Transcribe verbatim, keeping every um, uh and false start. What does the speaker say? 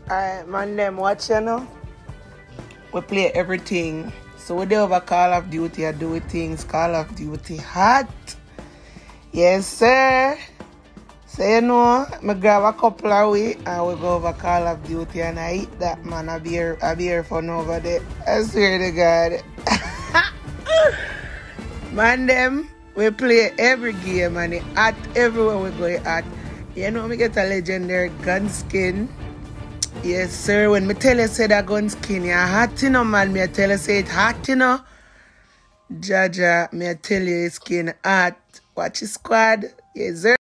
Alright, man, them watch you know. We play everything. So we do over Call of Duty, I do things. Call of Duty hot. Yes, sir. So you know, I grab a couple of weeks and we go over Call of Duty and I eat that, man. I be here, I be here fun over there. I swear to God. Man, them, we play every game and it hot everywhere we go, it hot. You know, we get a legendary gun skin. Yes, sir. When me tell you say that gun skin, you hot, you know, man. Me tell you say it hot, you know. Jaja, me tell you skin hot. Watch your squad. Yes, sir.